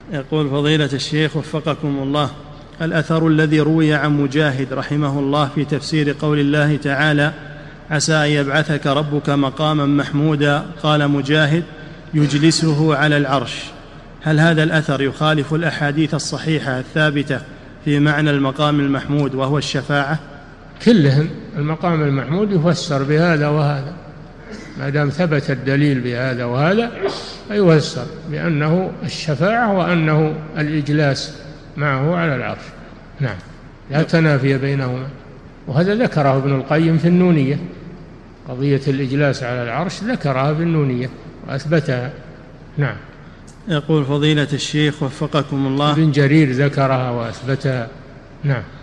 يقول فضيلة الشيخ وفقكم الله، الأثر الذي روي عن مجاهد رحمه الله في تفسير قول الله تعالى عسى أن يبعثك ربك مقاما محمودا، قال مجاهد يجلسه على العرش، هل هذا الأثر يخالف الأحاديث الصحيحة الثابتة في معنى المقام المحمود وهو الشفاعة؟ كلهم المقام المحمود يفسر بهذا وهذا، ما دام ثبت الدليل بهذا وهذا فيفسر بأنه الشفاعة وأنه الإجلاس معه على العرش. نعم، لا تنافي بينهما، وهذا ذكره ابن القيم في النونية، قضية الإجلاس على العرش ذكرها في النونية وأثبتها. نعم. يقول فضيلة الشيخ وفقكم الله، ابن جرير ذكرها وأثبتها. نعم.